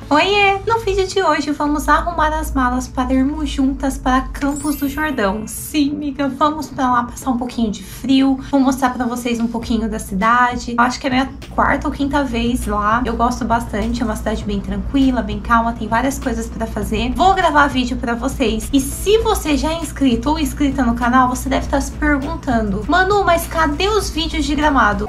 Oiê! No vídeo de hoje vamos arrumar as malas para irmos juntas para Campos do Jordão. Sim, amiga, vamos para lá passar um pouquinho de frio. Vou mostrar para vocês um pouquinho da cidade. Acho que é minha quarta ou quinta vez lá. Eu gosto bastante, é uma cidade bem tranquila, bem calma, tem várias coisas para fazer. Vou gravar vídeo para vocês. E se você já é inscrito ou inscrita no canal, você deve estar se perguntando: Manu, mas cadê os vídeos de Gramado?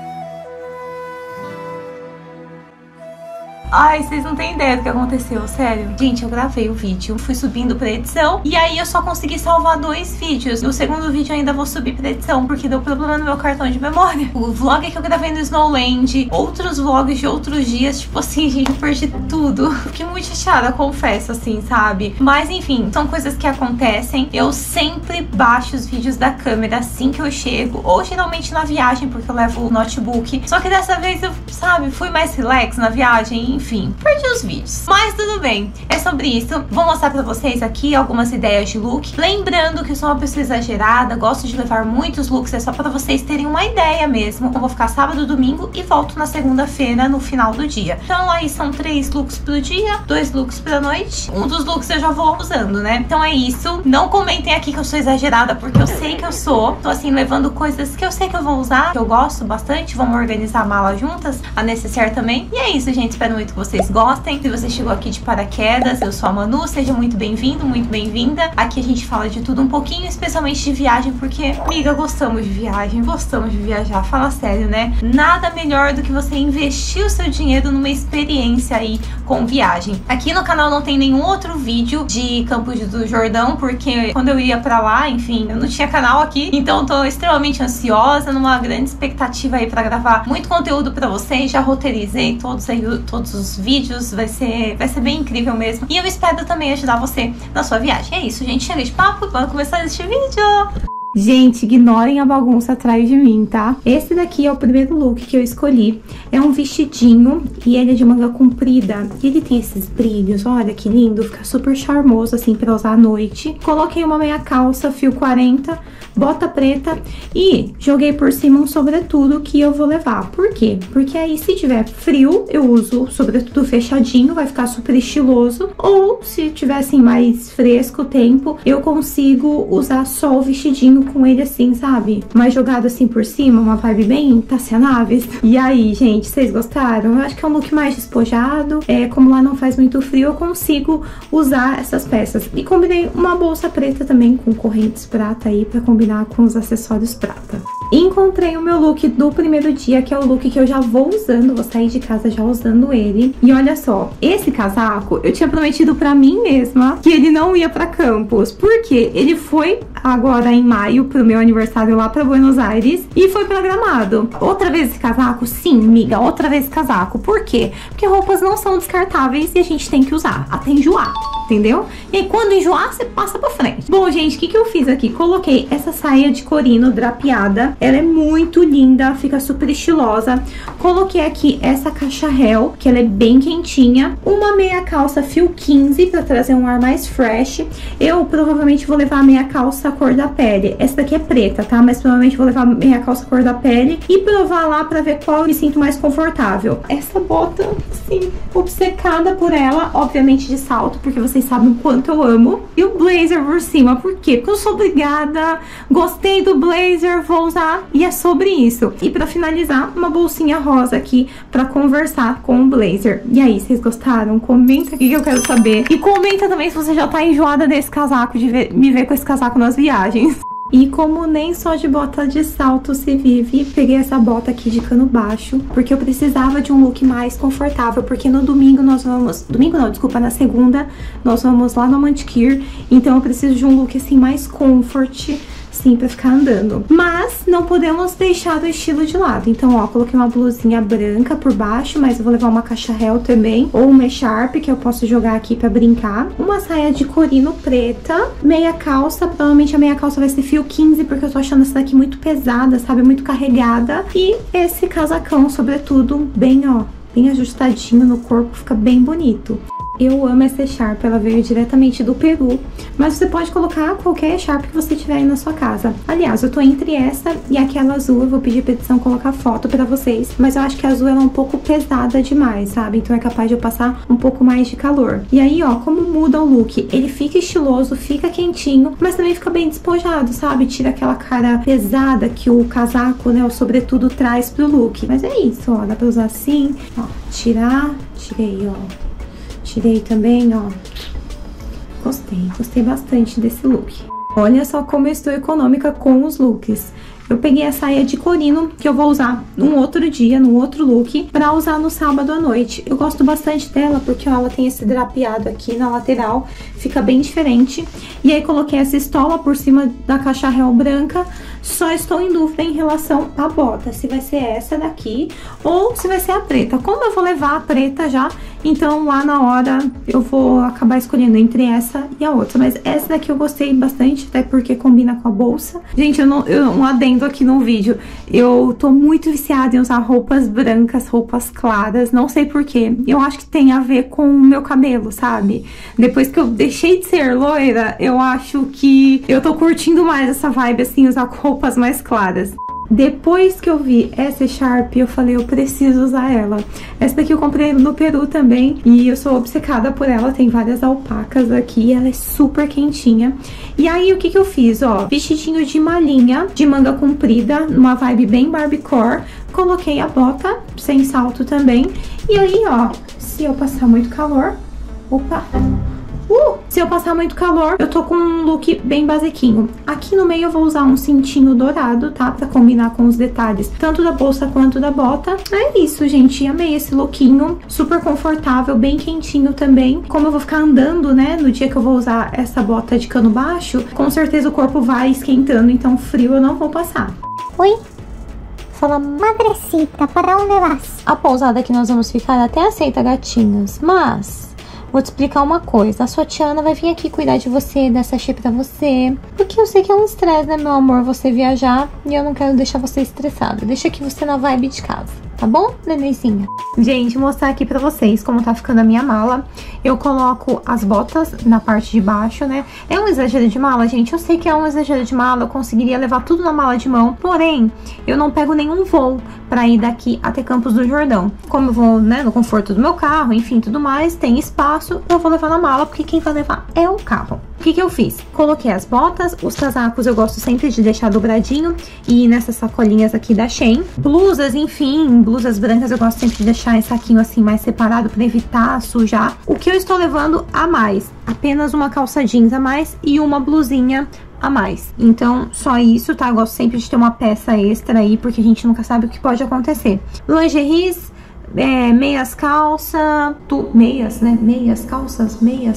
Ai, vocês não têm ideia do que aconteceu, sério. Gente, eu gravei o vídeo, fui subindo pra edição e aí eu só consegui salvar 2 vídeos. No segundo vídeo eu ainda vou subir pra edição porque deu problema no meu cartão de memória. O vlog que eu gravei no Snowland, outros vlogs de outros dias, tipo assim, gente, eu perdi tudo. Fiquei muito chateada, confesso, assim, sabe? Mas enfim, são coisas que acontecem. Eu sempre baixo os vídeos da câmera assim que eu chego, ou geralmente na viagem, porque eu levo o notebook. Só que dessa vez eu, sabe, fui mais relax na viagem. Enfim, perdi os vídeos. Mas tudo bem, é sobre isso. Vou mostrar pra vocês aqui algumas ideias de look. Lembrando que eu sou uma pessoa exagerada, gosto de levar muitos looks, é só pra vocês terem uma ideia mesmo. Eu vou ficar sábado, domingo e volto na segunda-feira no final do dia. Então aí são 3 looks pro dia, 2 looks pra noite. Um dos looks eu já vou usando, né? Então é isso. Não comentem aqui que eu sou exagerada, porque eu sei que eu sou. Tô assim, levando coisas que eu sei que eu vou usar, que eu gosto bastante. Vamos organizar a mala juntas, a necessaire também. E é isso, gente. Espero muito que vocês gostem. Se você chegou aqui de paraquedas, eu sou a Manu, seja muito bem-vindo, muito bem-vinda. Aqui a gente fala de tudo um pouquinho, especialmente de viagem, porque, amiga, gostamos de viagem, gostamos de viajar, fala sério, né? Nada melhor do que você investir o seu dinheiro numa experiência aí com viagem. Aqui no canal não tem nenhum outro vídeo de Campos do Jordão, porque quando eu ia pra lá, enfim, eu não tinha canal aqui, então tô extremamente ansiosa, numa grande expectativa aí pra gravar muito conteúdo pra vocês. Já roteirizei todos os vídeos, vai ser bem incrível mesmo. E eu espero também ajudar você na sua viagem. É isso, gente. Chega de papo, vamos começar este vídeo! Gente, ignorem a bagunça atrás de mim, tá? Esse daqui é o primeiro look que eu escolhi. É um vestidinho e ele é de manga comprida. E ele tem esses brilhos, olha que lindo. Fica super charmoso, assim, pra usar à noite. Coloquei uma meia calça, fio 40, bota preta e joguei por cima um sobretudo que eu vou levar. Por quê? Porque aí, se tiver frio, eu uso o sobretudo fechadinho, vai ficar super estiloso. Ou, se tiver, assim, mais fresco o tempo, eu consigo usar só o vestidinho com ele assim, sabe? Mais jogado assim por cima, uma vibe bem Tássia Naves. E aí, gente, vocês gostaram? Eu acho que é um look mais despojado. Como lá não faz muito frio, eu consigo usar essas peças. E combinei uma bolsa preta também com correntes prata aí pra combinar com os acessórios prata. Encontrei o meu look do primeiro dia, que é o look que eu já vou usando, vou sair de casa já usando ele. E olha só, esse casaco eu tinha prometido pra mim mesma que ele não ia pra Campos, porque ele foi agora em maio pro meu aniversário lá pra Buenos Aires e foi pra Gramado. Outra vez esse casaco? Sim, amiga, outra vez esse casaco. Por quê? Porque roupas não são descartáveis e a gente tem que usar até enjoar, entendeu? E aí, quando enjoar, você passa pra frente. Bom, gente, o que eu fiz aqui? Coloquei essa saia de corino drapeada. Ela é muito linda, fica super estilosa. Coloquei aqui essa caixa réu, que ela é bem quentinha. Uma meia calça fio 15 pra trazer um ar mais fresh. Eu provavelmente vou levar a meia calça cor da pele. Essa daqui é preta, tá? Mas provavelmente vou levar a meia calça cor da pele e provar lá pra ver qual eu me sinto mais confortável. Essa bota, assim, obcecada por ela, obviamente de salto, porque vocês sabem o quanto eu amo. E o blazer por cima, por quê? Porque eu sou obrigada, gostei do blazer, vou usar e é sobre isso. E pra finalizar, uma bolsinha rosa aqui pra conversar com o blazer. E aí, vocês gostaram? Comenta aqui que eu quero saber. E comenta também se você já tá enjoada desse casaco, de me ver com esse casaco nas viagens. E como nem só de bota de salto se vive, peguei essa bota aqui de cano baixo, porque eu precisava de um look mais confortável, porque no domingo nós vamos... Domingo não, desculpa, na segunda nós vamos lá no Mantiqueira, então eu preciso de um look assim mais comfort, sim, pra ficar andando. Mas não podemos deixar o estilo de lado. Então, ó, coloquei uma blusinha branca por baixo, mas eu vou levar uma caixa réu também, ou uma echarpe que eu posso jogar aqui pra brincar. Uma saia de corino preta, meia calça, provavelmente a meia calça vai ser fio 15, porque eu tô achando essa daqui muito pesada, sabe, muito carregada. E esse casacão, sobretudo, bem, ó, bem ajustadinho no corpo, fica bem bonito. Eu amo essa Sharp, ela veio diretamente do Peru, mas você pode colocar qualquer Sharp que você tiver aí na sua casa. Aliás, eu tô entre essa e aquela azul, eu vou pedir pra edição colocar foto pra vocês, mas eu acho que a azul ela é um pouco pesada demais, sabe? Então é capaz de eu passar um pouco mais de calor. E aí, ó, como muda o look? Ele fica estiloso, fica quentinho, mas também fica bem despojado, sabe? Tira aquela cara pesada que o casaco, né, o sobretudo traz pro look. Mas é isso, ó, dá pra usar assim, ó, tirei, ó. Tirei também, ó. Gostei bastante desse look. Olha só como eu estou econômica com os looks. Eu peguei a saia de corino, que eu vou usar num outro dia, num outro look, pra usar no sábado à noite. Eu gosto bastante dela, porque ó, ela tem esse drapeado aqui na lateral, fica bem diferente. E aí coloquei essa estola por cima da caixa réu branca. Só estou em dúvida em relação à bota, se vai ser essa daqui ou se vai ser a preta. Como eu vou levar a preta já, então lá na hora eu vou acabar escolhendo entre essa e a outra. Mas essa daqui eu gostei bastante, até porque combina com a bolsa. Gente, um adendo aqui no vídeo. Eu tô muito viciada em usar roupas brancas, roupas claras, não sei porquê. Eu acho que tem a ver com o meu cabelo, sabe? Depois que eu deixei de ser loira, eu acho que eu tô curtindo mais essa vibe, assim, usar roupas mais claras. Depois que eu vi essa Sharp, eu falei, eu preciso usar ela. Essa daqui eu comprei no Peru também e eu sou obcecada por ela. Tem várias alpacas aqui, ela é super quentinha. E aí, o que que eu fiz, ó? Vestidinho de malhinha, de manga comprida, numa vibe bem Barbiecore. Coloquei a bota, sem salto também. E aí, ó, se eu passar muito calor... Opa! Se eu passar muito calor, eu tô com um look bem basiquinho. Aqui no meio eu vou usar um cintinho dourado, tá? Pra combinar com os detalhes, tanto da bolsa quanto da bota. É isso, gente. Amei esse lookinho. Super confortável, bem quentinho também. Como eu vou ficar andando, né? No dia que eu vou usar essa bota de cano baixo, com certeza o corpo vai esquentando, então frio eu não vou passar. Oi? Fala, madrecita, para onde vas? A pousada que nós vamos ficar até aceita gatinhos, mas... vou te explicar uma coisa, a sua Tiana vai vir aqui cuidar de você, dar sachê pra você. Porque eu sei que é um estresse, né, meu amor, você viajar. E eu não quero deixar você estressada. Deixa aqui você na vibe de casa, tá bom, nenenzinha? Gente, vou mostrar aqui pra vocês como tá ficando a minha mala. Eu coloco as botas na parte de baixo, né? É um exagero de mala, gente? Eu sei que é um exagero de mala, eu conseguiria levar tudo na mala de mão. Porém, eu não pego nenhum voo pra ir daqui até Campos do Jordão. Como eu vou, né, no conforto do meu carro, enfim, tudo mais, tem espaço, eu vou levar na mala, porque quem vai levar é o carro. O que que eu fiz? Coloquei as botas, os casacos eu gosto sempre de deixar dobradinho e nessas sacolinhas aqui da Shein. Blusas, enfim, blusas brancas eu gosto sempre de deixar em saquinho assim mais separado pra evitar sujar. O que eu estou levando a mais? Apenas uma calça jeans a mais e uma blusinha a mais. Então, só isso, tá? Eu gosto sempre de ter uma peça extra aí, porque a gente nunca sabe o que pode acontecer. Lingeries, meias calça, meias, né? Meias calças, meia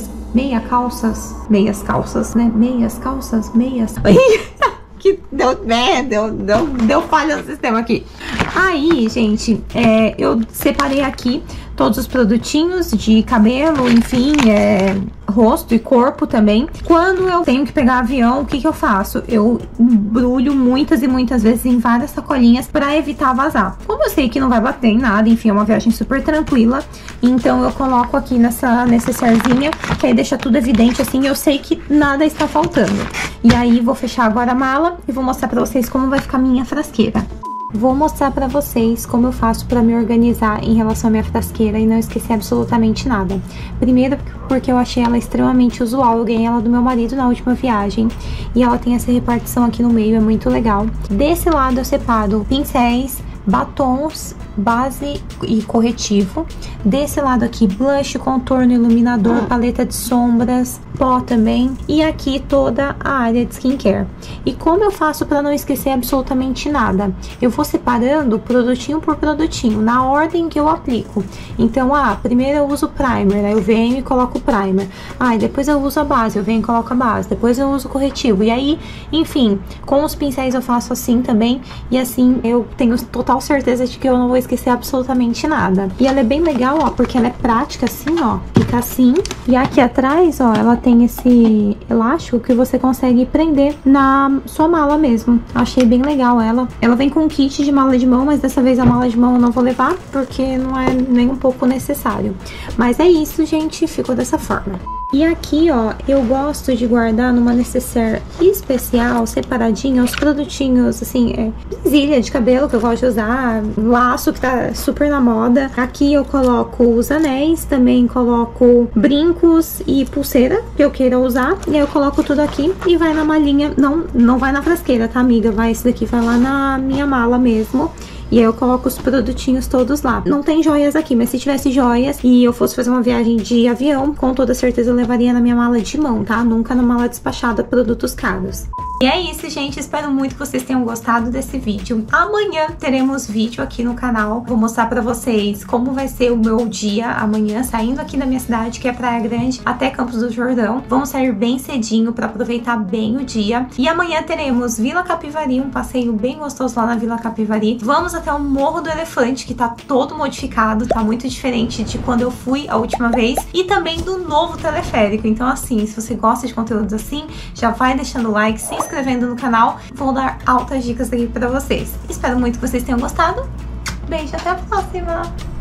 calças, né? Meias calças, meias... que deu falha no sistema aqui. Aí, gente, eu separei aqui todos os produtinhos de cabelo, enfim, rosto e corpo também. Quando eu tenho que pegar avião, o que que eu faço? Eu embrulho muitas e muitas vezes em várias sacolinhas pra evitar vazar. Como eu sei que não vai bater em nada, enfim, é uma viagem super tranquila, então eu coloco aqui nessa necessairezinha, que aí deixa tudo evidente, assim, eu sei que nada está faltando. E aí, vou fechar agora a mala e vou mostrar pra vocês como vai ficar minha frasqueira. Vou mostrar pra vocês como eu faço pra me organizar em relação à minha frasqueira e não esquecer absolutamente nada. Primeiro, porque eu achei ela extremamente usual, eu ganhei ela do meu marido na última viagem e ela tem essa repartição aqui no meio, é muito legal. Desse lado eu separo pincéis, batons, base e corretivo. Desse lado aqui, blush, contorno, iluminador, paleta de sombras, pó também. E aqui toda a área de skincare. E como eu faço para não esquecer absolutamente nada? Eu vou separando produtinho por produtinho, na ordem que eu aplico. Então, primeiro eu uso primer, aí eu venho e coloco o primer. E depois eu uso a base, eu venho e coloco a base. Depois eu uso o corretivo. E aí, enfim, com os pincéis eu faço assim também. E assim, eu tenho total certeza de que eu não vou esquecer absolutamente nada. E ela é bem legal, ó, porque ela é prática assim, ó. Fica assim. E aqui atrás, ó, ela tem esse elástico que você consegue prender na sua mala mesmo. Achei bem legal ela. Ela vem com um kit de mala de mão, mas dessa vez a mala de mão eu não vou levar, porque não é nem um pouco necessário. Mas é isso, gente. Ficou dessa forma. E aqui, ó, eu gosto de guardar numa necessaire especial, separadinha, os produtinhos, assim, presilha de cabelo que eu gosto de usar, laço que tá super na moda. Aqui eu coloco os anéis, também coloco brincos e pulseira que eu queira usar. E aí eu coloco tudo aqui e vai na malinha, não vai na frasqueira, tá, amiga? Esse daqui vai lá na minha mala mesmo. E aí eu coloco os produtinhos todos lá. Não tem joias aqui, mas se tivesse joias e eu fosse fazer uma viagem de avião, com toda certeza eu levaria na minha mala de mão, tá? Nunca na mala despachada produtos caros. E é isso, gente. Espero muito que vocês tenham gostado desse vídeo. Amanhã teremos vídeo aqui no canal. Vou mostrar pra vocês como vai ser o meu dia amanhã, saindo aqui da minha cidade, que é Praia Grande, até Campos do Jordão. Vamos sair bem cedinho pra aproveitar bem o dia. E amanhã teremos Vila Capivari, um passeio bem gostoso lá na Vila Capivari. Vamos até o Morro do Elefante, que tá todo modificado, tá muito diferente de quando eu fui a última vez. E também do novo teleférico. Então, assim, se você gosta de conteúdos assim, já vai deixando o like, se inscrevendo no canal. Vou dar altas dicas aqui pra vocês. Espero muito que vocês tenham gostado. Beijo, até a próxima!